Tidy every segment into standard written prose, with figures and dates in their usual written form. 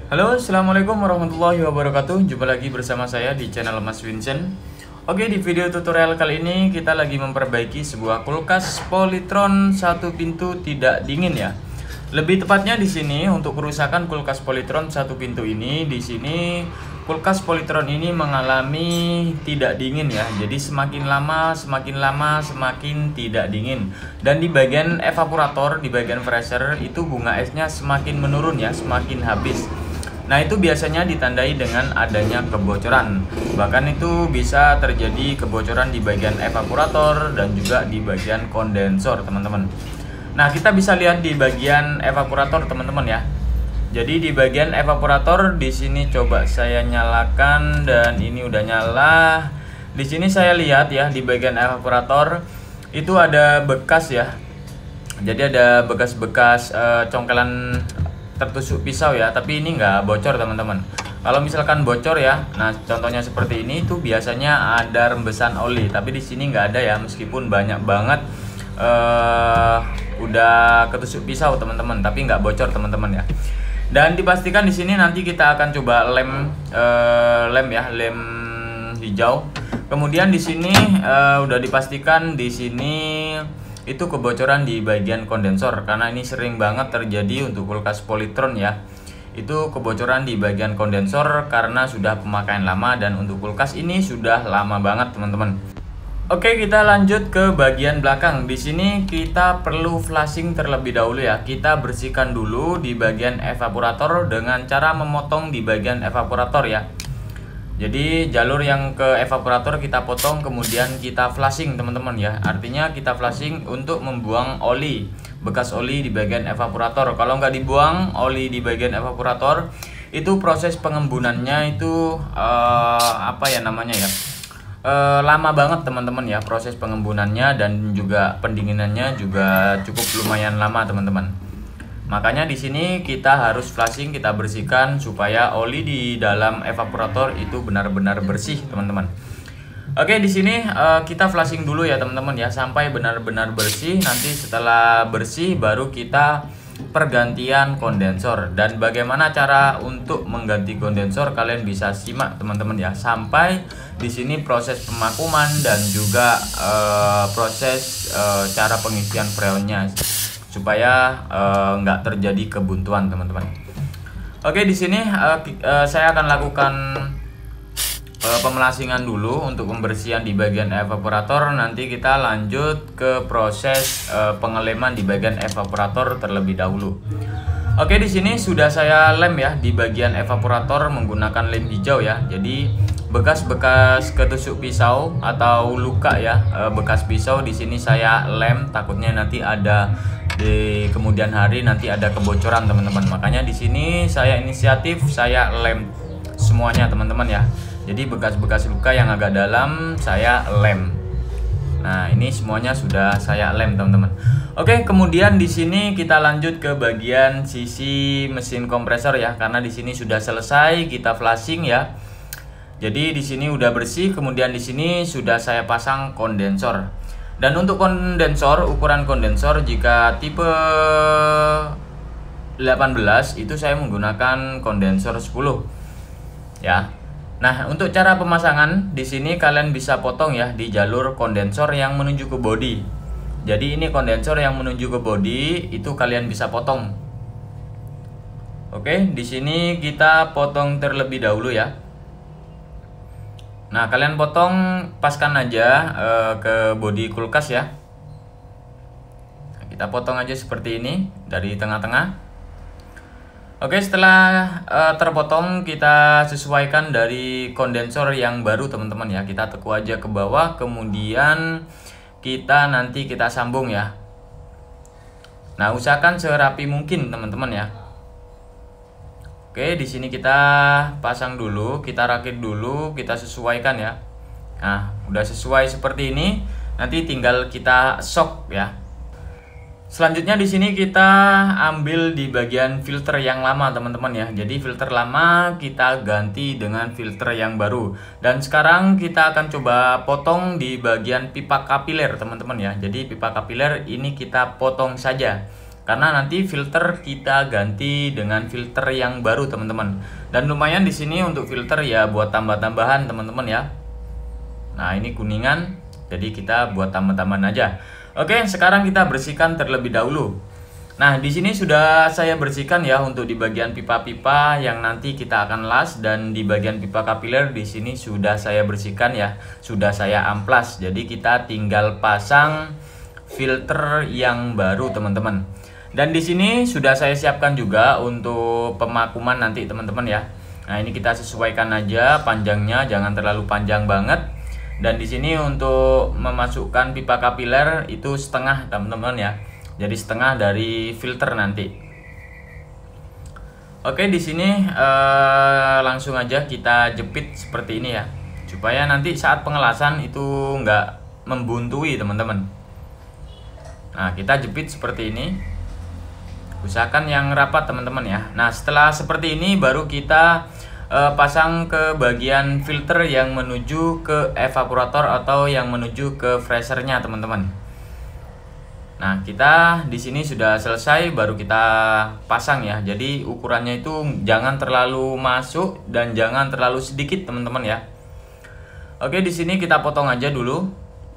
Halo, assalamualaikum warahmatullahi wabarakatuh. Jumpa lagi bersama saya di channel Mas Vincent. Oke, di video tutorial kali ini kita lagi memperbaiki sebuah kulkas Polytron satu pintu tidak dingin ya. Lebih tepatnya di sini untuk kerusakan kulkas Polytron satu pintu ini, di sini kulkas Polytron ini mengalami tidak dingin ya. Jadi semakin lama semakin tidak dingin. Dan di bagian evaporator, di bagian freezer itu bunga esnya semakin menurun ya, semakin habis. Nah, itu biasanya ditandai dengan adanya kebocoran. Bahkan itu bisa terjadi kebocoran di bagian evaporator dan juga di bagian kondensor, teman-teman. Nah, kita bisa lihat di bagian evaporator, teman-teman ya. Jadi di bagian evaporator di sini coba saya nyalakan dan ini udah nyala. Di sini saya lihat ya di bagian evaporator itu ada bekas ya. Jadi ada bekas-bekas congkelan tertusuk pisau ya, tapi ini nggak bocor teman-teman. Kalau misalkan bocor ya, nah contohnya seperti ini tuh biasanya ada rembesan oli, tapi di sini nggak ada ya, meskipun banyak banget udah ketusuk pisau teman-teman, tapi nggak bocor teman-teman ya. Dan dipastikan di sini nanti kita akan coba lem lem hijau. Kemudian di sini udah dipastikan di sini itu kebocoran di bagian kondensor, karena ini sering banget terjadi untuk kulkas Polytron ya. Itu kebocoran di bagian kondensor karena sudah pemakaian lama, dan untuk kulkas ini sudah lama banget teman-teman. Oke, kita lanjut ke bagian belakang. Di sini kita perlu flashing terlebih dahulu ya. Kita bersihkan dulu di bagian evaporator dengan cara memotong di bagian evaporator ya. Jadi jalur yang ke evaporator kita potong, kemudian kita flashing teman-teman ya. Artinya kita flashing untuk membuang oli, bekas oli di bagian evaporator. Kalau nggak dibuang oli di bagian evaporator, itu proses pengembunannya itu lama banget teman-teman ya. Proses pengembunannya dan juga pendinginannya juga cukup lumayan lama teman-teman. Makanya di sini kita harus flashing, kita bersihkan supaya oli di dalam evaporator itu benar-benar bersih, teman-teman. Oke, di sini kita flashing dulu ya, teman-teman ya, sampai benar-benar bersih. Nanti setelah bersih baru kita pergantian kondensor. Dan bagaimana cara untuk mengganti kondensor kalian bisa simak, teman-teman ya, sampai di sini proses pemakuman dan juga proses cara pengisian freonnya, supaya nggak terjadi kebuntuan teman-teman. Oke, di sini saya akan lakukan pemelasingan dulu untuk pembersihan di bagian evaporator. Nanti kita lanjut ke proses pengeleman di bagian evaporator terlebih dahulu. Oke, di sini sudah saya lem ya di bagian evaporator menggunakan lem hijau ya. Jadi bekas-bekas ketusuk pisau atau luka ya, bekas pisau di sini saya lem, takutnya nanti ada di kemudian hari nanti ada kebocoran teman-teman. Makanya di sini saya inisiatif, saya lem semuanya teman-teman ya. Jadi bekas-bekas luka yang agak dalam saya lem. Nah, ini semuanya sudah saya lem teman-teman. Oke, kemudian di sini kita lanjut ke bagian sisi mesin kompresor ya, karena di sini sudah selesai kita flashing ya. Jadi di sini udah bersih, kemudian di sini sudah saya pasang kondensor. Dan untuk kondensor, ukuran kondensor jika tipe 18 itu saya menggunakan kondensor 10 ya. Nah, untuk cara pemasangan di sini kalian bisa potong ya di jalur kondensor yang menuju ke bodi. Jadi ini kondensor yang menuju ke bodi itu kalian bisa potong. Oke, di sini kita potong terlebih dahulu ya. Nah, kalian potong paskan aja ke bodi kulkas ya. Nah, kita potong aja seperti ini dari tengah-tengah. Oke, setelah terpotong kita sesuaikan dari kondensor yang baru teman-teman ya. Kita teku aja ke bawah, kemudian nanti kita sambung ya. Nah, usahakan serapi mungkin teman-teman ya. Oke, di sini kita pasang dulu, kita rakit dulu, kita sesuaikan ya. Nah, udah sesuai seperti ini, nanti tinggal kita shock ya. Selanjutnya di sini kita ambil di bagian filter yang lama teman-teman ya. Jadi filter lama kita ganti dengan filter yang baru. Dan sekarang kita akan coba potong di bagian pipa kapiler teman-teman ya. Jadi pipa kapiler ini kita potong saja. karena nanti filter kita ganti dengan filter yang baru teman-teman. Dan lumayan di sini untuk filter ya buat tambah-tambahan teman-teman ya. Nah ini kuningan, jadi kita buat tambah-tambahan aja. Oke, sekarang kita bersihkan terlebih dahulu. Nah di sini sudah saya bersihkan ya untuk di bagian pipa-pipa yang nanti kita akan las, dan di bagian pipa kapiler di sini sudah saya bersihkan ya, sudah saya amplas. Jadi kita tinggal pasang filter yang baru teman-teman. Dan di sini sudah saya siapkan juga untuk pemakuman nanti teman-teman ya. Nah ini kita sesuaikan aja panjangnya, jangan terlalu panjang banget. Dan di sini untuk memasukkan pipa kapiler itu setengah teman-teman ya. Jadi setengah dari filter nanti. Oke, di sini langsung aja kita jepit seperti ini ya, supaya nanti saat pengelasan itu nggak membuntui teman-teman. Nah kita jepit seperti ini. Usahakan yang rapat teman-teman ya. Nah setelah seperti ini baru kita pasang ke bagian filter yang menuju ke evaporator atau yang menuju ke freshernya teman-teman. Nah kita di sini sudah selesai, baru kita pasang ya. Jadi ukurannya itu jangan terlalu masuk dan jangan terlalu sedikit teman-teman ya. Oke, di sini kita potong aja dulu.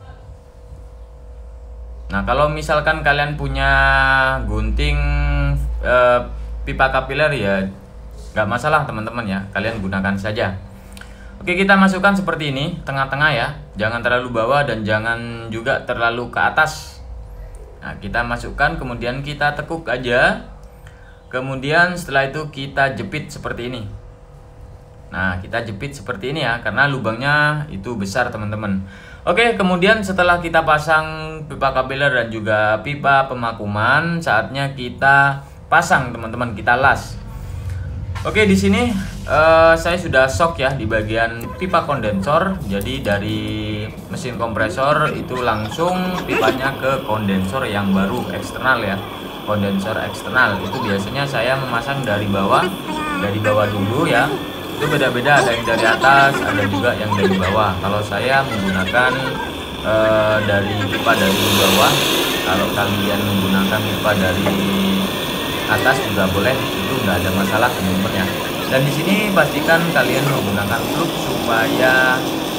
Nah kalau misalkan kalian punya gunting pipa kapiler ya nggak masalah teman-teman ya, kalian gunakan saja. Oke, kita masukkan seperti ini tengah-tengah ya, jangan terlalu bawah dan jangan juga terlalu ke atas. Nah kita masukkan, kemudian kita tekuk aja, kemudian setelah itu kita jepit seperti ini. Nah kita jepit seperti ini ya, karena lubangnya itu besar teman-teman. Oke, kemudian setelah kita pasang pipa kapiler dan juga pipa pemakuman, saatnya kita pasang teman-teman, kita las. Oke, di sini saya sudah shock ya di bagian pipa kondensor. Jadi dari mesin kompresor itu langsung pipanya ke kondensor yang baru eksternal ya, kondensor eksternal. Itu biasanya saya memasang dari bawah dulu ya. Itu beda-beda, ada yang dari atas, ada juga yang dari bawah. Kalau saya menggunakan dari pipa dari bawah. Kalau kalian menggunakan pipa dari atas juga boleh, itu nggak ada masalah teman-teman ya. Dan di sini pastikan kalian menggunakan fluk supaya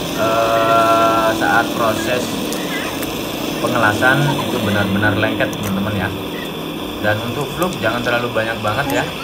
saat proses pengelasan itu benar-benar lengket teman-teman ya. Dan untuk fluk jangan terlalu banyak banget ya.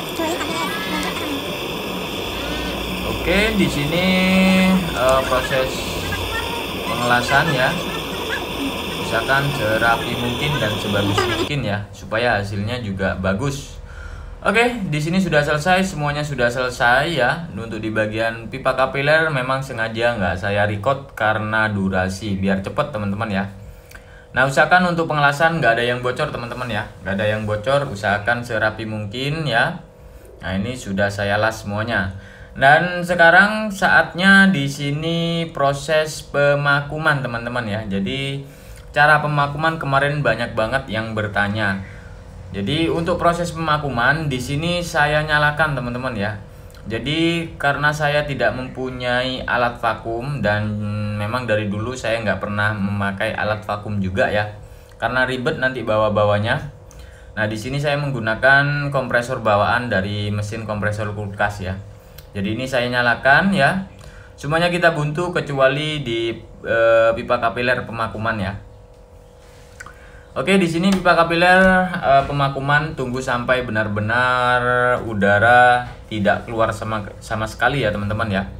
Oke, di sini proses pengelasan ya, usahakan serapi mungkin dan sebagus mungkin ya, supaya hasilnya juga bagus. Oke, di sini sudah selesai, semuanya sudah selesai ya. Untuk di bagian pipa kapiler memang sengaja nggak saya record karena durasi, biar cepet teman-teman ya. Nah usahakan untuk pengelasan nggak ada yang bocor teman-teman ya, nggak ada yang bocor, usahakan serapi mungkin ya. Nah ini sudah saya las semuanya. Dan sekarang saatnya di sini proses pemakuman teman-teman ya. Jadi cara pemakuman kemarin banyak banget yang bertanya. Jadi untuk proses pemakuman di sini saya nyalakan teman-teman ya. Jadi karena saya tidak mempunyai alat vakum dan memang dari dulu saya nggak pernah memakai alat vakum juga ya. Karena ribet nanti bawa-bawanya. Nah di sini saya menggunakan kompresor bawaan dari mesin kompresor kulkas ya. Jadi ini saya nyalakan ya. Semuanya kita buntu kecuali di pipa kapiler pemakuman ya. Oke, di sini pipa kapiler pemakuman tunggu sampai benar-benar udara tidak keluar sama sekali ya teman-teman ya.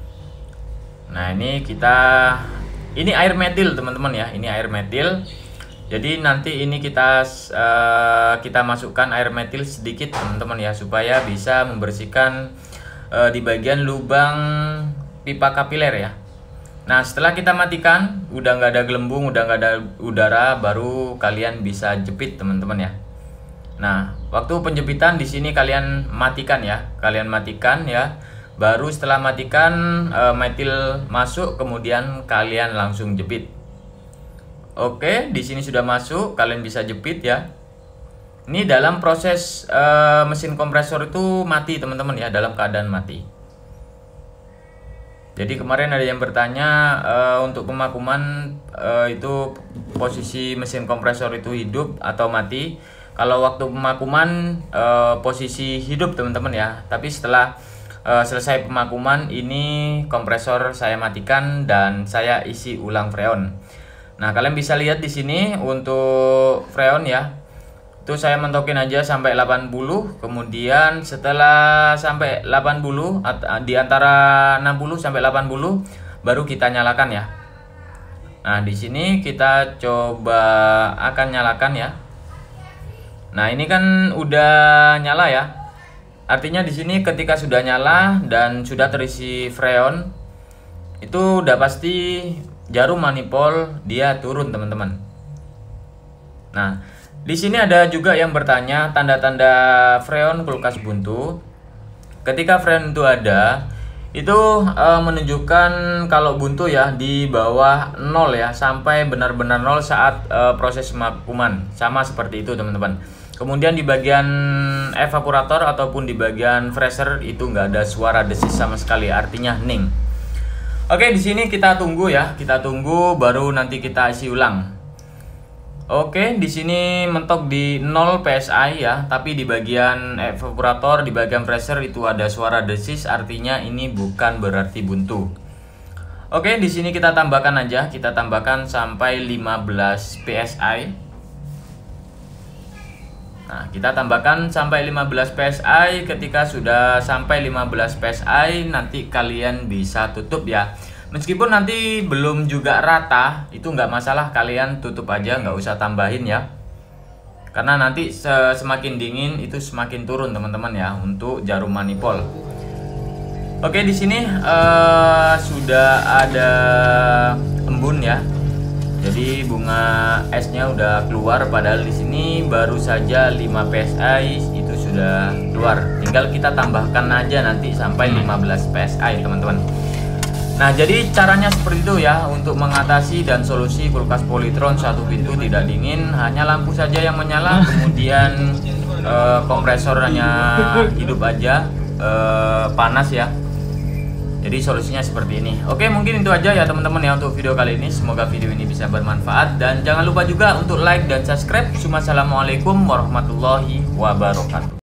Nah ini ini air metil teman-teman ya. Ini air metil. Jadi nanti ini kita masukkan air metil sedikit teman-teman ya, supaya bisa membersihkan di bagian lubang pipa kapiler ya. Nah setelah kita matikan, udah nggak ada gelembung, udah nggak ada udara, baru kalian bisa jepit teman-teman ya. Nah waktu penjepitan di sini kalian matikan ya, baru setelah matikan metil masuk, kemudian kalian langsung jepit. Oke, di sini sudah masuk, kalian bisa jepit ya. Ini dalam proses mesin kompresor itu mati teman-teman ya, dalam keadaan mati. Jadi kemarin ada yang bertanya untuk pemakuman itu posisi mesin kompresor itu hidup atau mati. Kalau waktu pemakuman posisi hidup teman-teman ya. Tapi setelah selesai pemakuman ini kompresor saya matikan dan saya isi ulang freon. Nah, kalian bisa lihat di sini untuk freon ya. Itu saya mentokin aja sampai 80, kemudian setelah sampai 80 di antara 60 sampai 80 baru kita nyalakan ya. Nah, di sini kita coba akan nyalakan ya. Nah, ini kan udah nyala ya. Artinya di sini ketika sudah nyala dan sudah terisi freon, itu udah pasti jarum manifold dia turun, teman-teman. Nah, di sini ada juga yang bertanya tanda-tanda freon kulkas buntu. Ketika freon itu ada, itu menunjukkan kalau buntu ya di bawah 0 ya, sampai benar-benar 0 saat proses pemakuman. Sama seperti itu, teman-teman. Kemudian di bagian evaporator ataupun di bagian fresher itu nggak ada suara desis sama sekali, artinya hening. Oke, di sini kita tunggu ya, kita tunggu baru nanti kita isi ulang. Oke, di sini mentok di 0 PSI ya, tapi di bagian evaporator, di bagian fresher itu ada suara desis, artinya ini bukan berarti buntu. Oke, di sini kita tambahkan aja, kita tambahkan sampai 15 PSI. Nah, kita tambahkan sampai 15 PSI. Ketika sudah sampai 15 PSI, nanti kalian bisa tutup ya. Meskipun nanti belum juga rata, itu nggak masalah, kalian tutup aja, nggak usah tambahin ya. Karena nanti semakin dingin itu semakin turun, teman-teman ya, untuk jarum manifold. Oke, di sini sudah ada embun ya. Jadi bunga esnya udah keluar, padahal di sini baru saja 5 PSI itu sudah keluar. Tinggal kita tambahkan aja nanti sampai 15 PSI, teman-teman. Nah, jadi caranya seperti itu ya untuk mengatasi dan solusi kulkas Polytron satu pintu tidak dingin. Hanya lampu saja yang menyala, kemudian kompresornya hidup aja, panas ya. Jadi solusinya seperti ini. Oke, mungkin itu aja ya teman-teman ya untuk video kali ini. Semoga video ini bisa bermanfaat dan jangan lupa juga untuk like dan subscribe. Assalamualaikum warahmatullahi wabarakatuh.